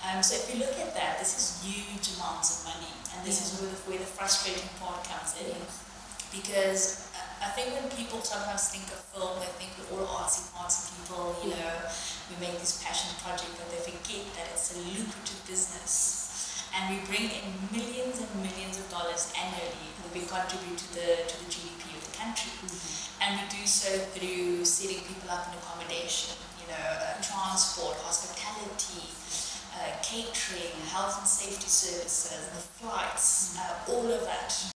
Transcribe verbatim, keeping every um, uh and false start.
Um, so if you look at that, this is huge amounts of money, and this yeah. is where the, where the frustrating part comes in. Yes. Because I think when people sometimes think of film, they think we're all artsy, artsy people, you know, we make this passion project, but they forget that it's a lucrative business. And we bring in millions and millions of dollars annually that we contribute to the to the G D P of the country. Mm-hmm. And we do so through setting people up in accommodation, you know, uh, transport, hospitality, uh, catering, health and safety services, the flights, uh, all of that.